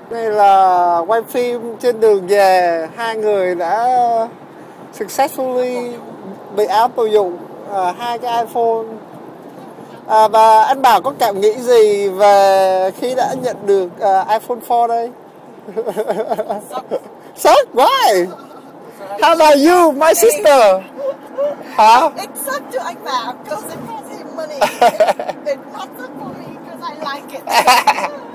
Đây là quay phim trên đường về, hai người đã successfully bị áp dụng hai cái iPhone. Và anh Bảo có cảm nghĩ gì về khi đã nhận được iPhone 4 đây? Suck? Why? How about you, my sister? Hả? It sucked to anh Bảo because it cost him money. It not suck for me because I like it.